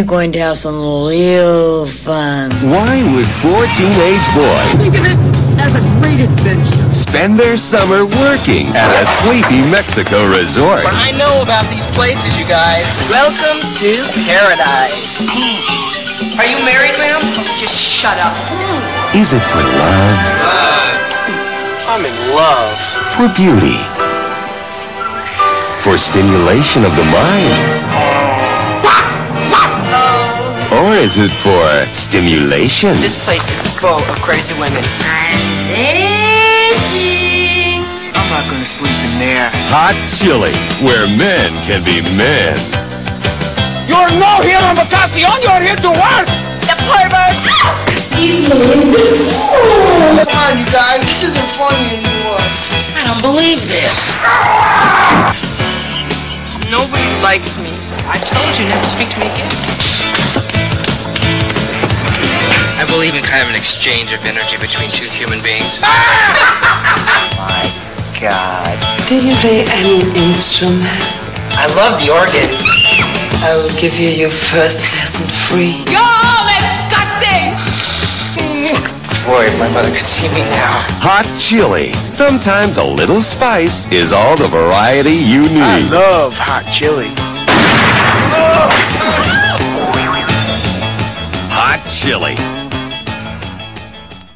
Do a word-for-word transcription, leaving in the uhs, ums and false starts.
you're going to have some real fun. Why would four teenage boys think of it as a great adventure? spend their summer working at a sleepy Mexico resort? I know about these places, you guys. Welcome to paradise. Are you married, ma'am? Just shut up. Is it for love? Love. I'm in love. For beauty? For stimulation of the mind? Or is it for stimulation? This place is full of crazy women. I'm not gonna sleep in there. Hot Chili, where men can be men. You're no here on vacation, you're here to work! The pervert! Come on, you guys, this isn't funny anymore. I don't believe this. Nobody likes me. I told you never to speak to me again. I believe in kind of an exchange of energy between two human beings. My God. Do you play any instruments? I love the organ. I will give you your first lesson free. You're all disgusting! Boy, if my mother could see me now. Hot Chili. Sometimes a little spice is all the variety you need. I love hot chili. Hot Chili.